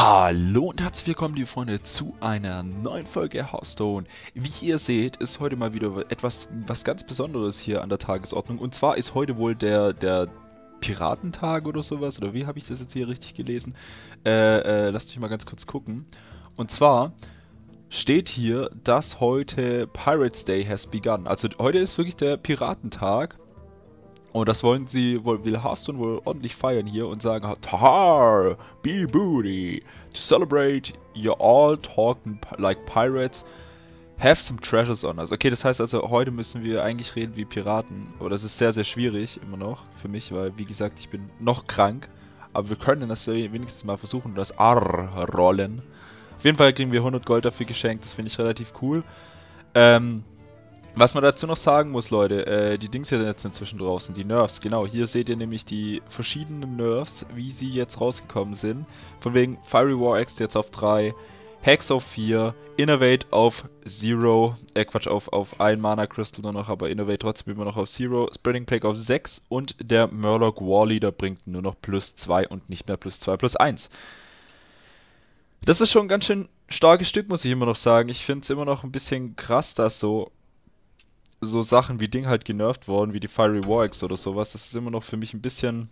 Hallo und herzlich willkommen, liebe Freunde, zu einer neuen Folge Hearthstone. Wie ihr seht, ist heute mal wieder was ganz Besonderes hier an der Tagesordnung. Und zwar ist heute wohl der Piratentag oder sowas. Oder wie habe ich das jetzt hier richtig gelesen? Lasst mich mal ganz kurz gucken. Und zwar steht hier, dass heute Pirates Day has begun. Also heute ist wirklich der Piratentag. Und das will Hearthstone wohl ordentlich feiern hier und sagen, Tahar, be booty, to celebrate, you're all talking like pirates, have some treasures on us. Okay, das heißt also, heute müssen wir eigentlich reden wie Piraten, aber das ist sehr, sehr schwierig immer noch für mich, weil, wie gesagt, ich bin noch krank, aber wir können das wenigstens mal versuchen, das R rollen. Auf jeden Fall kriegen wir 100 Gold dafür geschenkt, das finde ich relativ cool. Was man dazu noch sagen muss, Leute, die Dings hier sind jetzt inzwischen draußen, die Nerfs, genau, hier seht ihr nämlich die verschiedenen Nerfs, wie sie jetzt rausgekommen sind. Von wegen Fiery War Axe jetzt auf 3, Hex auf 4, Innovate auf 0, auf 1 Mana Crystal nur noch, aber Innovate trotzdem immer noch auf 0, Spreading Plague auf 6 und der Murloc Warleader bringt nur noch +2 und nicht mehr +2/+1. Das ist schon ein ganz schön starkes Stück, muss ich immer noch sagen. Ich finde es immer noch ein bisschen krass, dass so Sachen wie Ding halt genervt worden, wie die Fiery War Axe oder sowas. Das ist immer noch für mich ein bisschen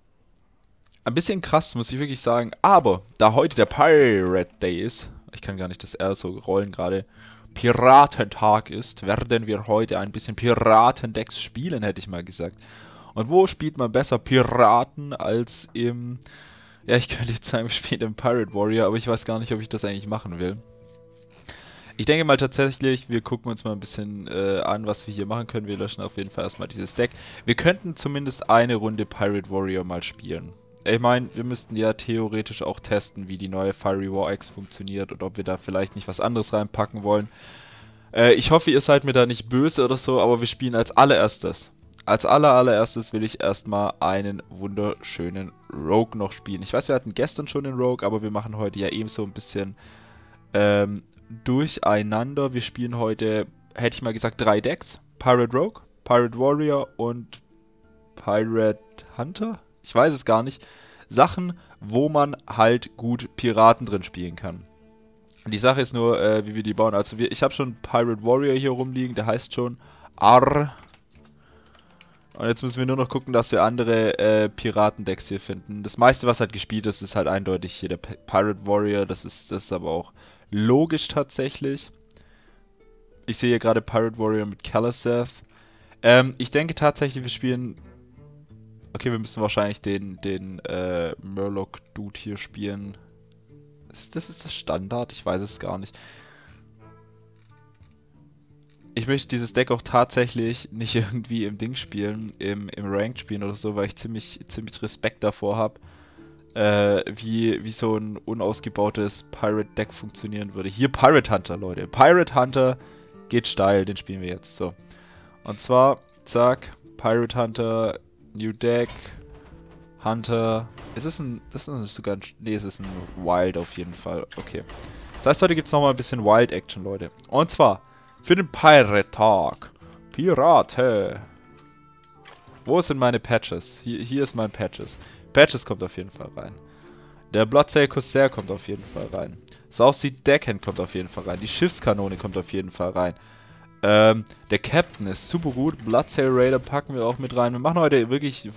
krass, muss ich wirklich sagen. Aber da heute der Pirate Day ist, ich kann gar nicht das R so rollen gerade, Piratentag ist, werden wir heute ein bisschen Piratendecks spielen, hätte ich mal gesagt. Und wo spielt man besser Piraten als im, ja, ich könnte jetzt sagen, wir spielen im Pirate Warrior, aber ich weiß gar nicht, ob ich das eigentlich machen will. Ich denke mal tatsächlich, wir gucken uns mal ein bisschen an, was wir hier machen können. Wir löschen auf jeden Fall erstmal dieses Deck. Wir könnten zumindest eine Runde Pirate Warrior mal spielen. Ich meine, wir müssten ja theoretisch auch testen, wie die neue Fiery War Axe funktioniert und ob wir da vielleicht nicht was anderes reinpacken wollen. Ich hoffe, ihr seid mir da nicht böse oder so, aber wir spielen als allererstes. Als allererstes will ich erstmal einen wunderschönen Rogue noch spielen. Ich weiß, wir hatten gestern schon den Rogue, aber wir machen heute ja eben so ein bisschen durcheinander. Wir spielen heute, hätte ich mal gesagt, 3 Decks. Pirate Rogue, Pirate Warrior und Pirate Hunter? Ich weiß es gar nicht. Sachen, wo man halt gut Piraten drin spielen kann. Und die Sache ist nur, wie wir die bauen. Also ich habe schon Pirate Warrior hier rumliegen, der heißt schon Arr. Und jetzt müssen wir nur noch gucken, dass wir andere Piratendecks hier finden. Das meiste, was halt gespielt ist, ist halt eindeutig hier der Pirate Warrior. Das ist aber auch logisch tatsächlich. Ich sehe hier gerade Pirate Warrior mit Kalaseth. Ich denke tatsächlich, wir spielen... Okay, wir müssen wahrscheinlich den Murloc-Dude hier spielen. Das ist das Standard? Ich weiß es gar nicht. Ich möchte dieses Deck auch tatsächlich nicht irgendwie im Ding spielen, im Ranked spielen oder so, weil ich ziemlich Respekt davor habe, wie so ein unausgebautes Pirate-Deck funktionieren würde. Hier Pirate Hunter, Leute. Pirate Hunter geht steil, den spielen wir jetzt. So. Und zwar, zack, Pirate Hunter, New Deck, Hunter. Das ist sogar ein, nee, es ist ein Wild auf jeden Fall. Okay. Das heißt, heute gibt es nochmal ein bisschen Wild-Action, Leute. Und zwar für den Pirate-Tag. Pirate. Wo sind meine Patches? Hier ist mein Patches. Patches kommt auf jeden Fall rein. Der Bloodsail Corsair kommt auf jeden Fall rein. Southsea Deckhand kommt auf jeden Fall rein. Die Schiffskanone kommt auf jeden Fall rein. Der Captain ist super gut. Bloodsail Raider packen wir auch mit rein. Wir machen heute wirklich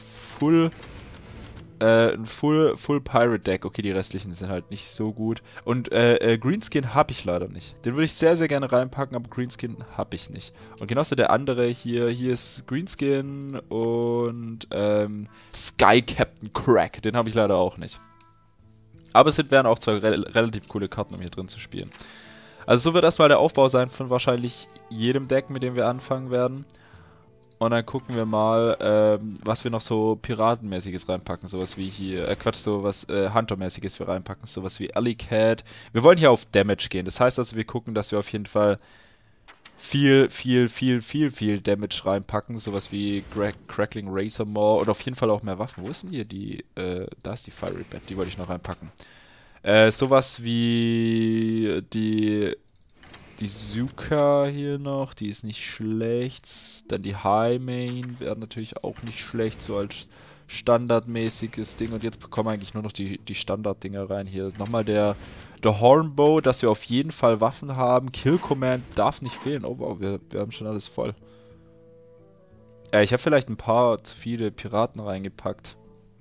ein Full Pirate Deck. Okay, die restlichen sind halt nicht so gut. Und Greenskin habe ich leider nicht. Den würde ich sehr, sehr gerne reinpacken, aber Greenskin habe ich nicht. Und genauso der andere hier ist Greenskin und Sky Captain Crack. Den habe ich leider auch nicht. Aber es wären auch zwei relativ coole Karten, um hier drin zu spielen. Also so wird erstmal der Aufbau sein von wahrscheinlich jedem Deck, mit dem wir anfangen werden. Und dann gucken wir mal, was wir noch so Piratenmäßiges reinpacken. Sowas wie hier, sowas Hunter-mäßiges wir reinpacken. Sowas wie Alley Cat. Wir wollen hier auf Damage gehen. Das heißt also, wir gucken, dass wir auf jeden Fall viel Damage reinpacken. Sowas wie Crackling Razor Maw. Und auf jeden Fall auch mehr Waffen. Wo ist denn hier die, da ist die Fiery Bat. Die wollte ich noch reinpacken. Sowas wie die Zuka hier noch, die ist nicht schlecht. Dann die High Main wäre natürlich auch nicht schlecht, so als standardmäßiges Ding. Und jetzt bekommen wir eigentlich nur noch die Standarddinger rein hier. Nochmal der Hornbow, dass wir auf jeden Fall Waffen haben. Kill Command darf nicht fehlen. Oh wow, wir haben schon alles voll. Ich habe vielleicht ein paar zu viele Piraten reingepackt.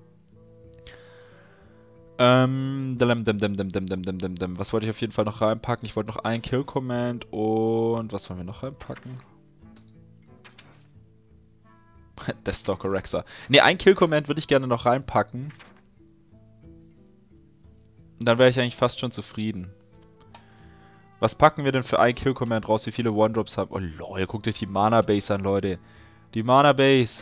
Was wollte ich auf jeden Fall noch reinpacken? Ich wollte noch ein Kill Command und was wollen wir noch reinpacken? Deathstalker Rexer. Ne, ein Kill Command würde ich gerne noch reinpacken. Und dann wäre ich eigentlich fast schon zufrieden. Was packen wir denn für ein Kill Command raus? Wie viele One-Drops haben? Oh lol, guckt euch die Mana Base an, Leute. Die Mana Base.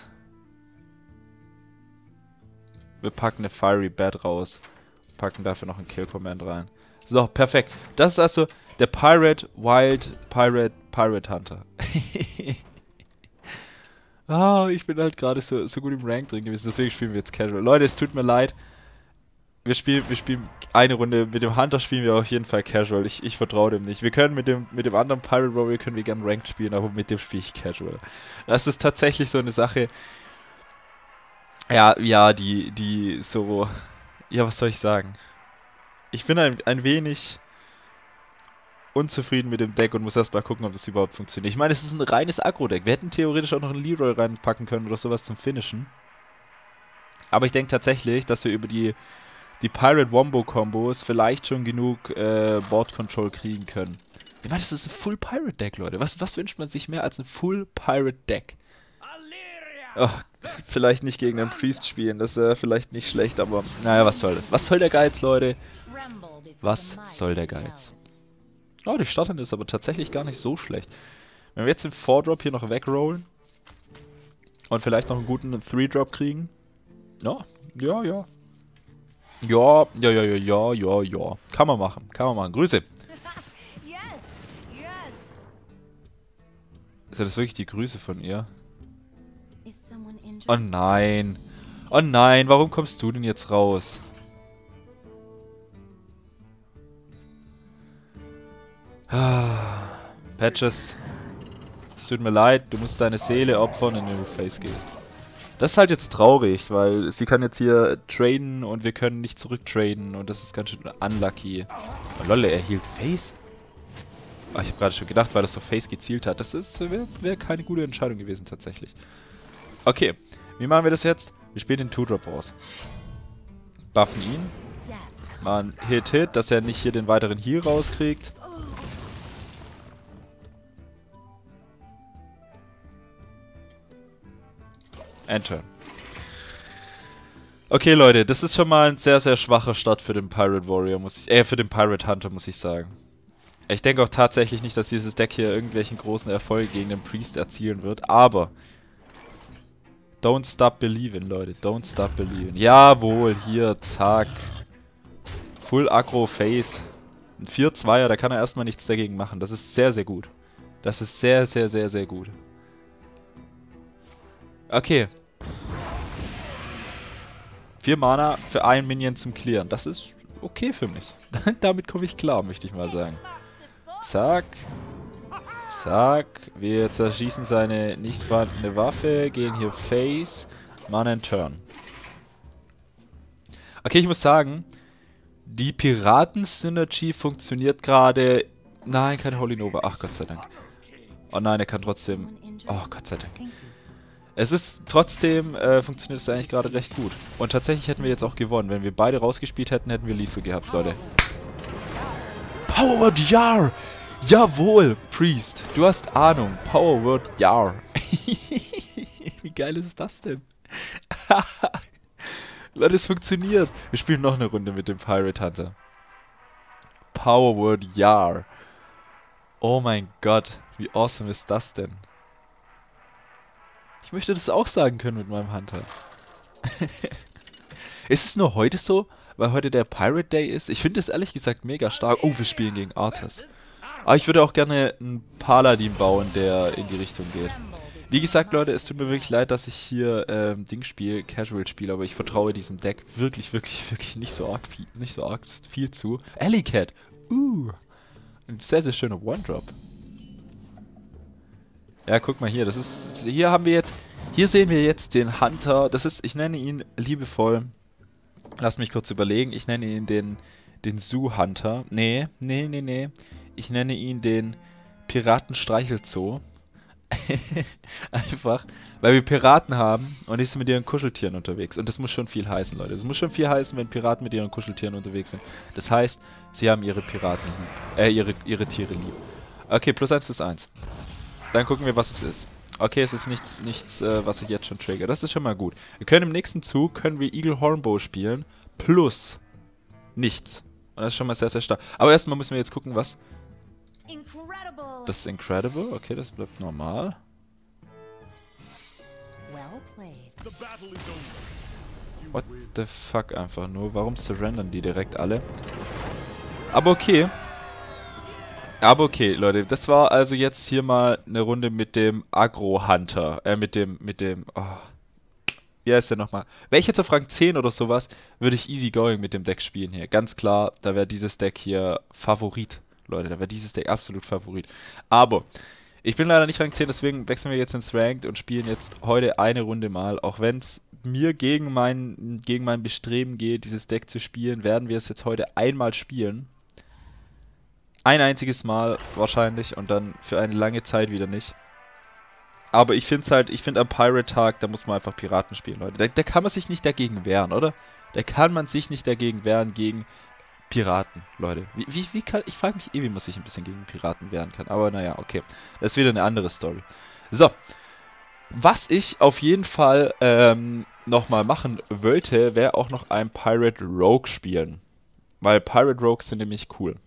Wir packen eine Fiery Bat raus. Packen dafür noch einen Kill Command rein. So, perfekt. Das ist also der Pirate Hunter. Ich bin halt gerade so gut im Rank drin gewesen, deswegen spielen wir jetzt Casual. Leute, es tut mir leid. Wir spielen eine Runde, mit dem Hunter spielen wir auf jeden Fall Casual. Ich vertraue dem nicht. Wir können mit dem anderen Pirate Warrior können wir gerne Ranked spielen, aber mit dem spiele ich Casual. Das ist tatsächlich so eine Sache. Ja, die so... Ja, was soll ich sagen? Ich bin ein wenig unzufrieden mit dem Deck und muss erst mal gucken, ob das überhaupt funktioniert. Ich meine, es ist ein reines Aggro-Deck. Wir hätten theoretisch auch noch einen Leroy reinpacken können oder sowas zum Finishen. Aber ich denke tatsächlich, dass wir über die Pirate-Wombo-Kombos vielleicht schon genug Board-Control kriegen können. Ich meine, das ist ein Full-Pirate-Deck, Leute. Was wünscht man sich mehr als ein Full-Pirate-Deck? Oh, vielleicht nicht gegen einen Priest spielen, das wäre vielleicht nicht schlecht, aber naja, was soll das? Was soll der Geiz, Leute? Was soll der Geiz? Oh, die Startern ist aber tatsächlich gar nicht so schlecht. Wenn wir jetzt den 4-Drop hier noch wegrollen und vielleicht noch einen guten 3-Drop kriegen. Ja. Kann man machen. Grüße. Ist das wirklich die Grüße von ihr? Oh nein. Oh nein, warum kommst du denn jetzt raus? Patches. Es tut mir leid, du musst deine Seele opfern, indem du Face gehst. Das ist halt jetzt traurig, weil sie kann jetzt hier traden und wir können nicht zurücktraden und das ist ganz schön unlucky. Oh Lolle, er hielt Face? Oh, ich habe gerade schon gedacht, weil das so Face gezielt hat. Das wäre keine gute Entscheidung gewesen tatsächlich. Okay, wie machen wir das jetzt? Wir spielen den 2-Drop raus. Buffen ihn. Machen Hit, dass er nicht hier den weiteren Heal rauskriegt. Enter. Okay, Leute, das ist schon mal ein sehr, sehr schwacher Start für den Pirate Warrior, für den Pirate Hunter, muss ich sagen. Ich denke auch tatsächlich nicht, dass dieses Deck hier irgendwelchen großen Erfolg gegen den Priest erzielen wird, aber don't stop believing, Leute. Don't stop believing. Jawohl, hier, zack. Full Aggro Face. Ein 4-2er, da kann er erstmal nichts dagegen machen. Das ist sehr, sehr gut. Das ist sehr, sehr, sehr, sehr gut. Okay. 4 Mana für einen Minion zum Clearen. Das ist okay für mich. Damit komme ich klar, möchte ich mal sagen. Zack. Zack. Wir zerschießen seine nicht vorhandene Waffe, gehen hier Face, Mana and Turn. Okay, ich muss sagen, die Piraten-Synergy funktioniert gerade... Nein, keine Holy Nova. Ach, Gott sei Dank. Oh nein, er kann trotzdem... Oh, Gott sei Dank. Es ist trotzdem, funktioniert es eigentlich gerade recht gut. Und tatsächlich hätten wir jetzt auch gewonnen. Wenn wir beide rausgespielt hätten, hätten wir Lethal gehabt, Leute. Power Word Yar! Jawohl, Priest. Du hast Ahnung. Power Word Yar. Wie geil ist das denn? Leute, es funktioniert. Wir spielen noch eine Runde mit dem Pirate Hunter. Power Word Yar. Oh mein Gott. Wie awesome ist das denn? Ich möchte das auch sagen können mit meinem Hunter. Ist es nur heute so, weil heute der Pirate Day ist? Ich finde es ehrlich gesagt mega stark. Oh, wir spielen gegen Arthas. Aber ich würde auch gerne einen Paladin bauen, der in die Richtung geht. Wie gesagt, Leute, es tut mir wirklich leid, dass ich hier Ding spiele, Casual spiele, aber ich vertraue diesem Deck wirklich nicht so arg viel zu. Alley-Cat. Ein sehr, sehr schöner One-Drop. Ja, guck mal hier, das ist... Hier haben wir Hier sehen wir jetzt den Hunter. Das ist, ich nenne ihn liebevoll, lass mich kurz überlegen, ich nenne ihn den Zoo-Hunter. Nee. Ich nenne ihn den Piraten-Streichelzoo. Einfach, weil wir Piraten haben und die sind mit ihren Kuscheltieren unterwegs. Und das muss schon viel heißen, Leute. Das muss schon viel heißen, wenn Piraten mit ihren Kuscheltieren unterwegs sind. Das heißt, sie haben ihre Piraten lieb. Ihre Tiere lieb. Okay, +1/+1. Dann gucken wir, was es ist. Okay, es ist nichts, was ich jetzt schon trigger. Das ist schon mal gut. Wir können im nächsten Zug, können wir Eagle Hornbow spielen. Plus nichts. Und das ist schon mal sehr, sehr stark. Aber erstmal müssen wir jetzt gucken, was... Das ist Incredible. Okay, das bleibt normal. What the fuck einfach nur? Warum surrendern die direkt alle? Aber okay. Leute. Das war also jetzt hier mal eine Runde mit dem Agro-Hunter. Oh. Wie heißt der nochmal? Wäre ich jetzt auf Rang 10 oder sowas, würde ich easy going mit dem Deck spielen hier. Ganz klar, da wäre dieses Deck hier Favorit. Leute, da wäre dieses Deck absolut Favorit. Aber ich bin leider nicht Rang 10, deswegen wechseln wir jetzt ins Ranked und spielen jetzt heute eine Runde mal. Auch wenn es mir gegen mein Bestreben geht, dieses Deck zu spielen, werden wir es jetzt heute einmal spielen. Ein einziges Mal wahrscheinlich und dann für eine lange Zeit wieder nicht. Aber ich finde am Pirate-Tag, da muss man einfach Piraten spielen, Leute. Da kann man sich nicht dagegen wehren, oder? Da kann man sich nicht dagegen wehren gegen Piraten, Leute. Ich frage mich wie man sich ein bisschen gegen Piraten wehren kann. Aber naja, okay. Das ist wieder eine andere Story. So. Was ich auf jeden Fall nochmal machen wollte, wäre auch noch ein Pirate Rogue spielen. Weil Pirate Rogues sind nämlich cool.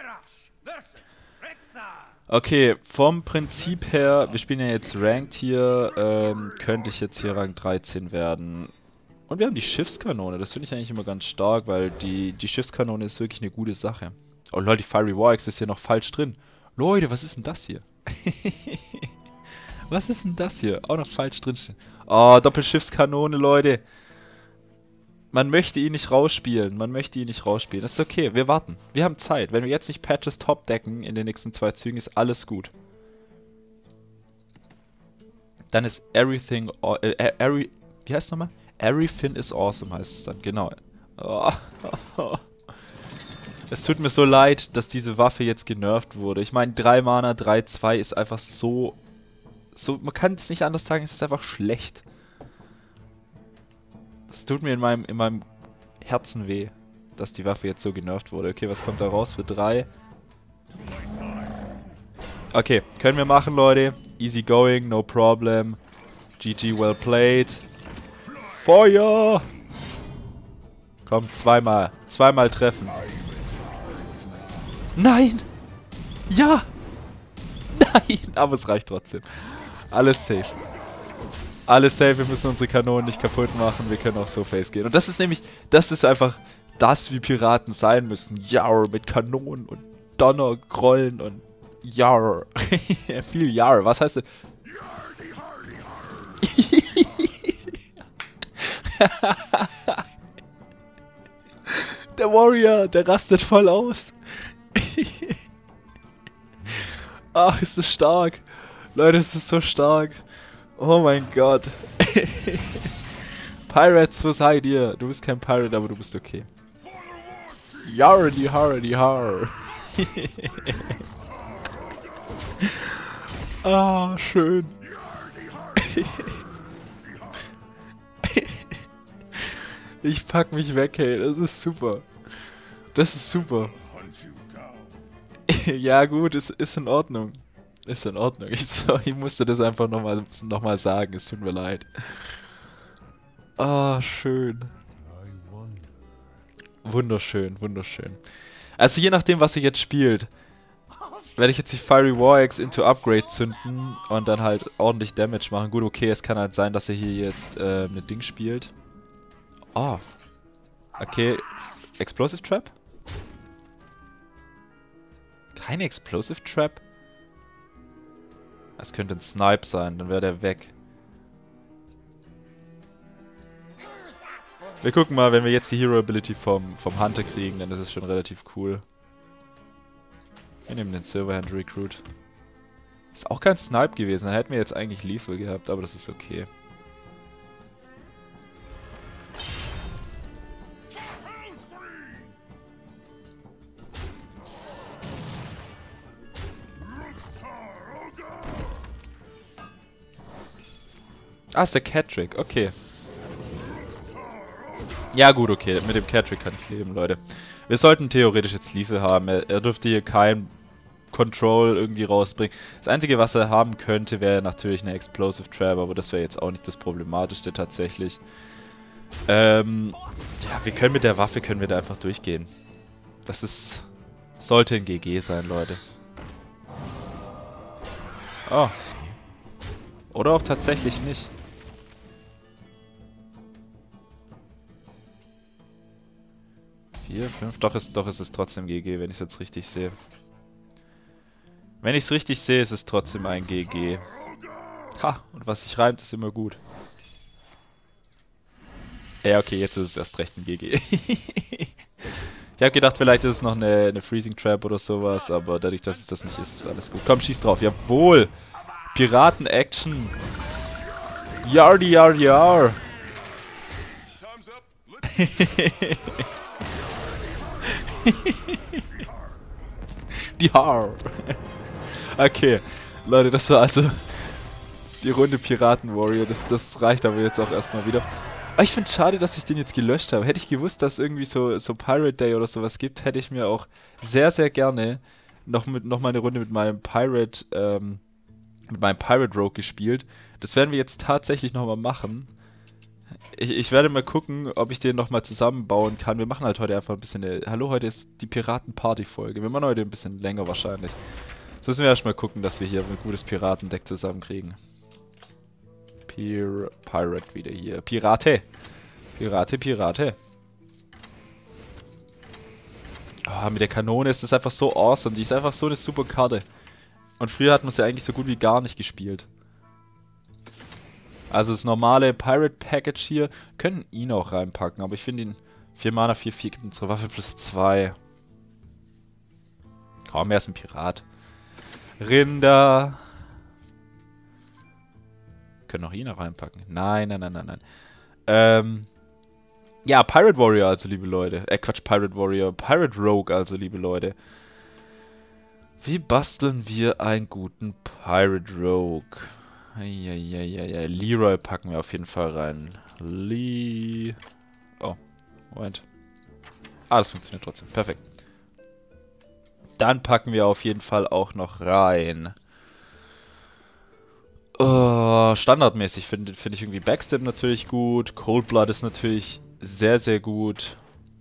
Okay, vom Prinzip her, wir spielen ja jetzt Ranked hier, könnte ich jetzt hier Rang 13 werden. Und wir haben die Schiffskanone, das finde ich eigentlich immer ganz stark, weil die Schiffskanone ist wirklich eine gute Sache. Oh Leute, die Fiery War Axe ist hier noch falsch drin. Leute, was ist denn das hier? Was ist denn das hier? Auch noch falsch drin. Oh, Doppelschiffskanone, Leute. Man möchte ihn nicht rausspielen. Das ist okay, wir warten. Wir haben Zeit. Wenn wir jetzt nicht Patches top decken in den nächsten 2 Zügen, ist alles gut. Dann ist Everything... wie heißt es nochmal? Everything is awesome heißt es dann. Genau. Oh. Es tut mir so leid, dass diese Waffe jetzt genervt wurde. Ich meine, 3 Mana, 3/2 ist einfach so... Man kann es nicht anders sagen, es ist einfach schlecht. Es tut mir in meinem Herzen weh, dass die Waffe jetzt so genervt wurde. Okay, was kommt da raus für 3? Okay, können wir machen, Leute. Easy going, no problem. GG, well played. Feuer! Komm, zweimal. Zweimal treffen. Nein! Ja! Nein! Aber es reicht trotzdem. Alles safe. Alles safe, wir müssen unsere Kanonen nicht kaputt machen, wir können auch so face gehen. Und das ist nämlich, das ist einfach das, wie Piraten sein müssen. Jarr, mit Kanonen und Donnergrollen und Jarr. Viel Jarr, was heißt das? Der Warrior, der rastet voll aus. Ach, ist das stark. Leute, es ist so stark. Oh mein Gott. Pirates, was seid ihr? Du bist kein Pirate, aber du bist okay. Yarr, die Har, die Har. Ah, schön. Ich pack mich weg, hey. Das ist super. Das ist super. Ja gut, es ist in Ordnung. Ist in Ordnung. Ich musste das einfach nochmal sagen. Es tut mir leid. Ah, schön. Wunderschön, wunderschön. Also je nachdem, was ihr jetzt spielt, werde ich jetzt die Fiery War Axe into Upgrade zünden und dann halt ordentlich Damage machen. Gut, okay, es kann halt sein, dass er hier jetzt ein Ding spielt. Oh. Okay. Explosive Trap? Keine Explosive Trap? Das könnte ein Snipe sein, dann wäre der weg. Wir gucken mal, wenn wir jetzt die Hero Ability vom Hunter kriegen, dann ist es schon relativ cool. Wir nehmen den Silverhand Recruit. Ist auch kein Snipe gewesen, dann hätten wir jetzt eigentlich Lethal gehabt, aber das ist okay. Ah, ist der Cat-Trick, okay. Ja gut, okay, mit dem Cat-Trick kann ich leben, Leute. Wir sollten theoretisch jetzt Lethal haben. Er dürfte hier kein Control irgendwie rausbringen. Das Einzige, was er haben könnte, wäre natürlich eine Explosive Trap, aber das wäre jetzt auch nicht das Problematischste tatsächlich. Ja, wir können mit der Waffe, können wir da einfach durchgehen. Das ist... sollte ein GG sein, Leute. Oh. Oder auch tatsächlich nicht. Vier, fünf, doch ist es trotzdem GG, wenn ich es jetzt richtig sehe. Wenn ich es richtig sehe, ist es trotzdem ein GG. Ha, und was sich reimt, ist immer gut. Ja, okay, jetzt ist es erst recht ein GG. Ich habe gedacht, vielleicht ist es noch eine Freezing Trap oder sowas, aber dadurch, dass es das nicht ist, ist alles gut. Komm, schieß drauf. Jawohl! Piraten-Action! Yardi, yar, yar! Die Haar! Okay, Leute, das war also die Runde Piraten-Warrior. Das reicht aber jetzt auch erstmal wieder. Aber ich finde es schade, dass ich den jetzt gelöscht habe. Hätte ich gewusst, dass es irgendwie so Pirate Day oder sowas gibt, hätte ich mir auch sehr, sehr gerne noch mal eine Runde mit meinem Pirate Rogue gespielt. Das werden wir jetzt tatsächlich nochmal machen. Ich werde mal gucken, ob ich den nochmal zusammenbauen kann. Wir machen halt heute einfach ein bisschen eine... Hallo, heute ist die Piraten-Party-Folge. Wir machen heute ein bisschen länger wahrscheinlich. So müssen wir erstmal gucken, dass wir hier ein gutes Piratendeck zusammenkriegen. Pirate wieder hier. Pirate! Pirate, Pirate. Oh, mit der Kanone ist das einfach so awesome. Die ist einfach so eine super Karte. Und früher hat man sie eigentlich so gut wie gar nicht gespielt. Also das normale Pirate Package hier, können ihn auch reinpacken, aber ich finde ihn 4 Mana, 4/4 gibt unsere Waffe plus 2. Kaum, er ist ein Pirat. Rinder. Können auch ihn noch reinpacken. Nein, nein, nein, nein, nein. Ja, Pirate Warrior also, liebe Leute. Quatsch, Pirate Warrior. Pirate Rogue also, liebe Leute. Wie basteln wir einen guten Pirate Rogue? Eieieiei. Leroy packen wir auf jeden Fall rein. Oh, Moment. Ah, das funktioniert trotzdem. Perfekt. Dann packen wir auf jeden Fall auch noch rein. Standardmäßig finde ich irgendwie Backstab natürlich gut. Cold Blood ist natürlich sehr, sehr gut.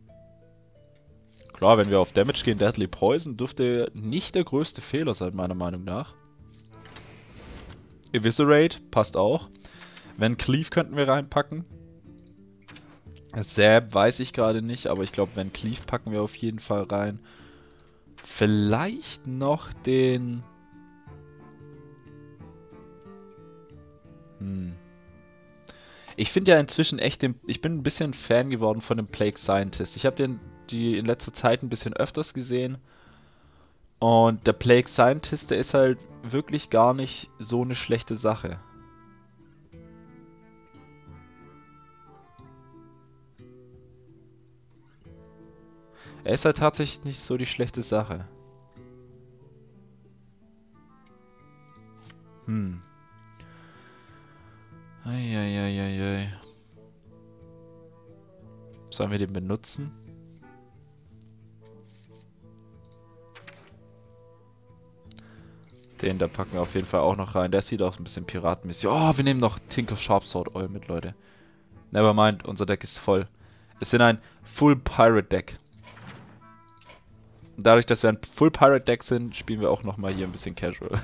Klar, wenn wir auf Damage gehen, Deadly Poison dürfte nicht der größte Fehler sein, meiner Meinung nach. Eviscerate passt auch. Van Cleave könnten wir reinpacken. Zap weiß ich gerade nicht, aber ich glaube, Van Cleave packen wir auf jeden Fall rein. Vielleicht noch den... Ich finde ja inzwischen echt ich bin ein bisschen Fan geworden von dem Plague Scientist. Ich habe den in letzter Zeit ein bisschen öfters gesehen. Und der Plague Scientist, der ist halt wirklich gar nicht so eine schlechte Sache. Er ist halt tatsächlich nicht so die schlechte Sache. Eieieiei. Sollen wir den benutzen? Den da packen wir auf jeden Fall auch noch rein. Der sieht auch ein bisschen piratenmäßig. Oh, wir nehmen noch Tinker Sharpsword Oil mit, Leute. Nevermind, unser Deck ist voll. Es sind ein Full Pirate Deck. Und dadurch, dass wir ein Full Pirate Deck sind, spielen wir auch nochmal hier ein bisschen Casual.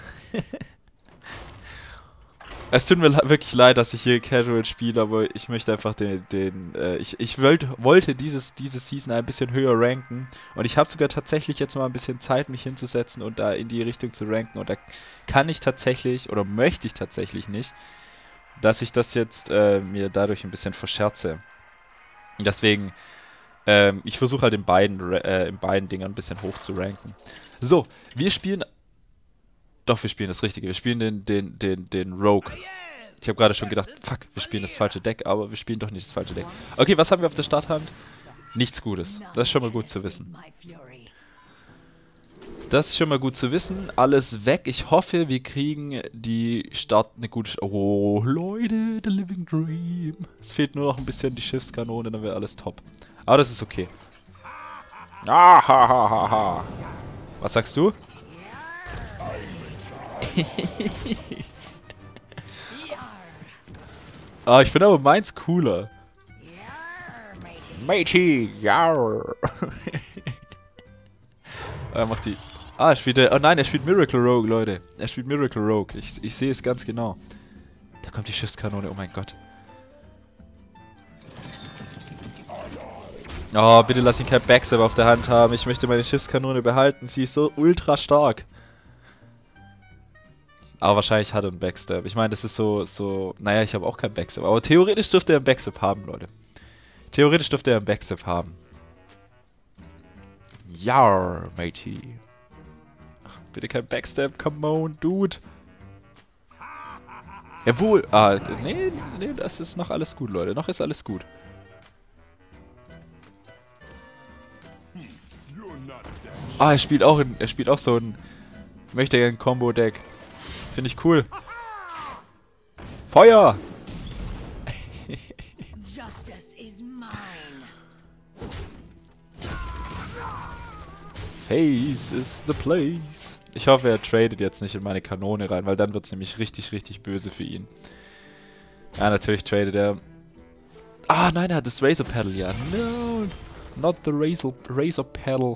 Es tut mir wirklich leid, dass ich hier Casual spiele, aber ich möchte einfach ich wollte diese Season ein bisschen höher ranken und ich habe sogar tatsächlich jetzt mal ein bisschen Zeit, mich hinzusetzen und da in die Richtung zu ranken und da kann ich tatsächlich, oder möchte ich tatsächlich nicht, dass ich das jetzt mir dadurch ein bisschen verscherze. Deswegen, ich versuche halt in beiden Dingern ein bisschen hoch zu ranken. So, wir spielen... Doch, wir spielen das Richtige. Wir spielen den Rogue. Ich habe gerade schon gedacht, fuck, wir spielen das falsche Deck, aber wir spielen doch nicht das falsche Deck. Okay, was haben wir auf der Starthand? Nichts Gutes. Das ist schon mal gut zu wissen. Das ist schon mal gut zu wissen. Alles weg. Ich hoffe, wir kriegen die Start eine gute... Oh, Leute, the living dream. Es fehlt nur noch ein bisschen die Schiffskanone, dann wäre alles top. Aber das ist okay. Ah, ha, ha, ha, ha. Was sagst du? Ah, ich finde aber meins cooler. Matey, yarr. Er macht die... Ah, er spielt... Oh nein, er spielt Miracle Rogue, Leute. Er spielt Miracle Rogue. Ich sehe es ganz genau. Da kommt die Schiffskanone, oh mein Gott. Oh, bitte lass ihn kein Backstab auf der Hand haben. Ich möchte meine Schiffskanone behalten. Sie ist so ultra stark. Aber wahrscheinlich hat er einen Backstab. Ich meine, das ist so... Naja, ich habe auch keinen Backstab. Aber theoretisch dürfte er einen Backstab haben, Leute. Theoretisch dürfte er einen Backstab haben. Yarr, matey. Ach, bitte kein Backstab. Come on, dude. Jawohl. Ah, nee, das ist noch alles gut, Leute. Noch ist alles gut. Ah, er spielt auch so ein Möchtegern-Combo-Deck. Finde ich cool. Feuer! Face is the place. Ich hoffe, er tradet jetzt nicht in meine Kanone rein, weil dann wird es nämlich richtig, richtig böse für ihn. Ja, natürlich tradet er. Ah, nein, er hat das Razor Paddle, ja. No, not the Razor Paddle.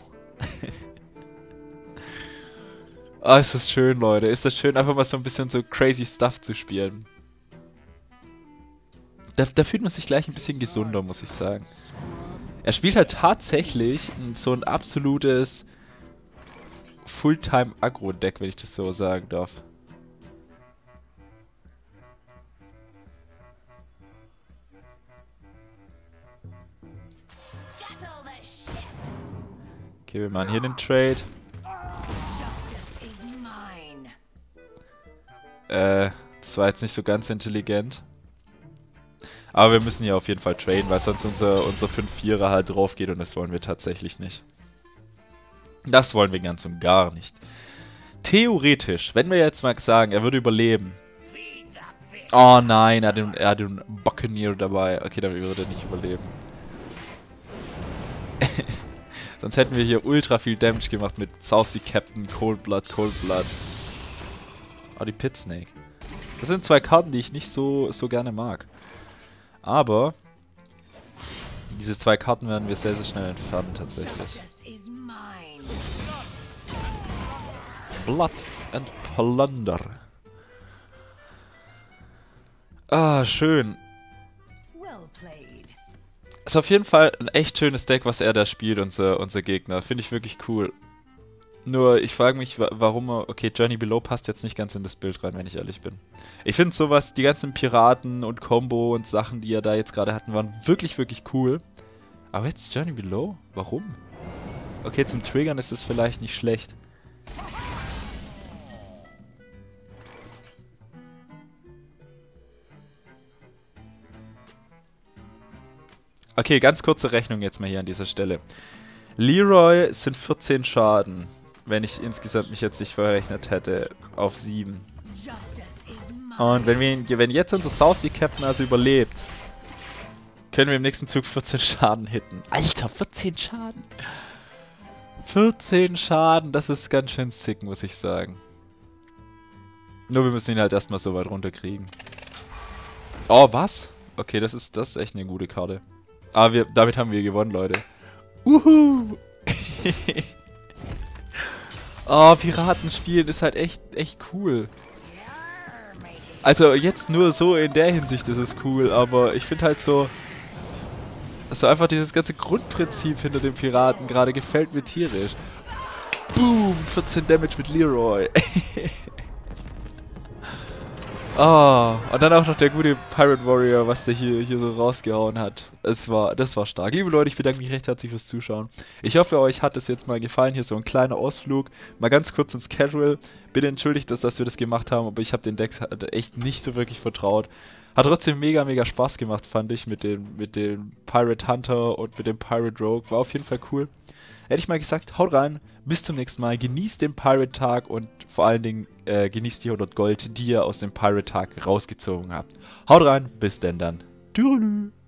Ah, ist das schön, Leute. Ist das schön, einfach mal so ein bisschen so crazy Stuff zu spielen. Da fühlt man sich gleich ein bisschen gesunder, muss ich sagen. Er spielt halt tatsächlich so ein absolutes Fulltime-Aggro-Deck, wenn ich das so sagen darf. Okay, wir machen hier den Trade. Das war jetzt nicht so ganz intelligent. Aber wir müssen hier auf jeden Fall traden, weil sonst unser 5-4er halt drauf geht und das wollen wir tatsächlich nicht. Das wollen wir ganz und gar nicht. Theoretisch, wenn wir jetzt mal sagen, er würde überleben. Oh nein, er hat den Buccaneer dabei. Okay, dann würde er nicht überleben. Sonst hätten wir hier ultra viel Damage gemacht mit South Sea Captain, Cold Blood. Oh, die Pit Snake. Das sind zwei Karten, die ich nicht so gerne mag. Aber diese zwei Karten werden wir sehr, sehr schnell entfernen, tatsächlich. Blood and Plunder. Ah, schön. Ist auf jeden Fall ein echt schönes Deck, was er da spielt, unser Gegner. Finde ich wirklich cool. Nur, ich frage mich, warum er... Okay, Journey Below passt jetzt nicht ganz in das Bild rein, wenn ich ehrlich bin. Ich finde sowas, die ganzen Piraten und Combo und Sachen, die er da jetzt gerade hatten, waren wirklich, wirklich cool. Aber jetzt Journey Below? Warum? Okay, zum Triggern ist es vielleicht nicht schlecht. Okay, ganz kurze Rechnung jetzt mal hier an dieser Stelle. Leroy sind 14 Schaden, wenn ich insgesamt mich jetzt nicht verrechnet hätte, auf 7. Und wenn jetzt unser South Sea Captain also überlebt, können wir im nächsten Zug 14 Schaden hitten. Alter, 14 Schaden! 14 Schaden, das ist ganz schön sick, muss ich sagen. Nur wir müssen ihn halt erstmal so weit runterkriegen. Oh, was? Okay, das ist echt eine gute Karte. Aber damit haben wir gewonnen, Leute. Uhu! Oh, Piraten spielen ist halt echt cool. Also jetzt nur so in der Hinsicht ist es cool, aber ich finde halt so einfach dieses ganze Grundprinzip hinter dem Piraten gerade gefällt mir tierisch. Boom! 14 Damage mit Leroy. Oh, und dann auch noch der gute Pirate Warrior, was der hier so rausgehauen hat. Das war stark. Liebe Leute, ich bedanke mich recht herzlich fürs Zuschauen. Ich hoffe, euch hat es jetzt mal gefallen. Hier so ein kleiner Ausflug. Mal ganz kurz ins Casual. Bitte entschuldigt, dass wir das gemacht haben, aber ich habe den Decks echt nicht so wirklich vertraut. Hat trotzdem mega, mega Spaß gemacht, fand ich, mit dem Pirate Hunter und mit dem Pirate Rogue. War auf jeden Fall cool. Hätte ich mal gesagt, haut rein, bis zum nächsten Mal, genießt den Pirate-Tag und vor allen Dingen genießt die 100 Gold, die ihr aus dem Pirate-Tag rausgezogen habt. Haut rein, bis denn dann. Tschüss.